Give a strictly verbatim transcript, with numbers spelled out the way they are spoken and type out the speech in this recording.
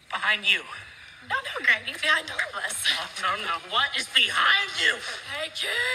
Behind you. No, no, Greg. He's behind all of us. Oh, no, no. What is behind you? Hey, kid.